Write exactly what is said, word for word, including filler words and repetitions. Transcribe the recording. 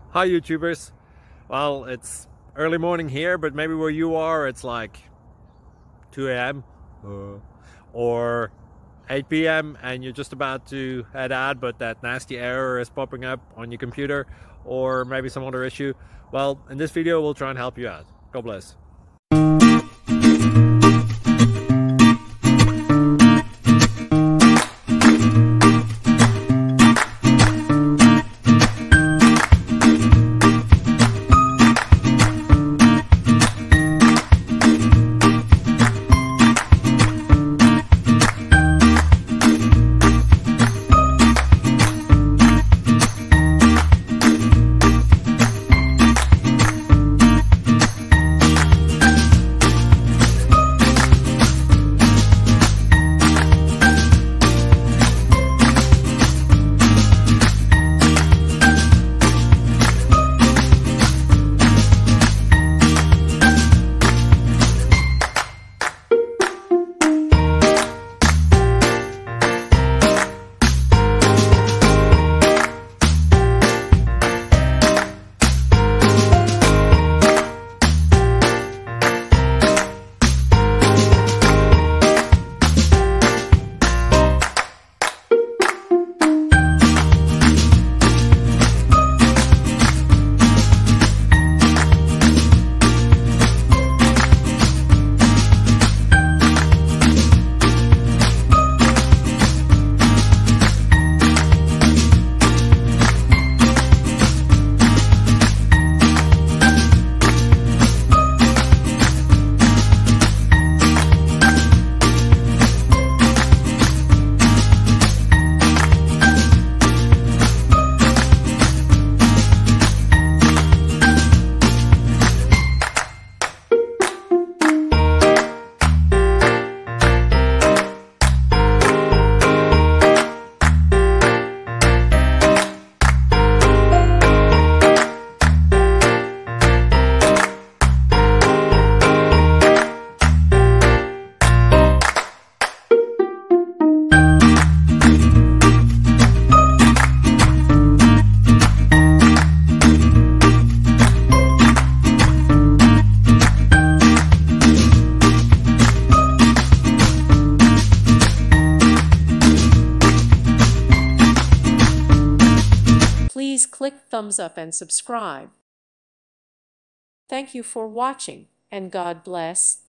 Hi YouTubers. Well, it's early morning here, but maybe where you are it's like two A M uh, or eight P M and you're just about to head out, but that nasty error is popping up on your computer, or maybe some other issue. Well, in this video we'll try and help you out. God bless. Please click thumbs up and subscribe. Thank you for watching, and God bless.